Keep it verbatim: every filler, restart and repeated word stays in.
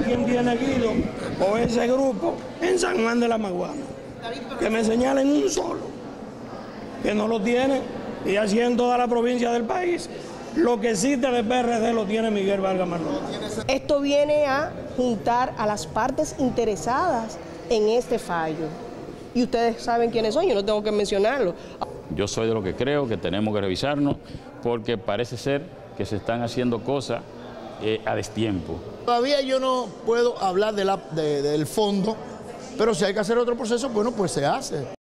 quién tiene Guido o ese grupo en San Juan de la Maguana. Que me señalen un solo, que no lo tiene, y así en toda la provincia del país. Lo que existe de P R D lo tiene Miguel Vargas Maldonado. Esto viene a juntar a las partes interesadas en este fallo. Y ustedes saben quiénes son, yo no tengo que mencionarlo. Yo soy de lo que creo que tenemos que revisarnos porque parece ser que se están haciendo cosas eh, a destiempo. Todavía yo no puedo hablar de la, de, del fondo, pero si hay que hacer otro proceso, bueno, pues se hace.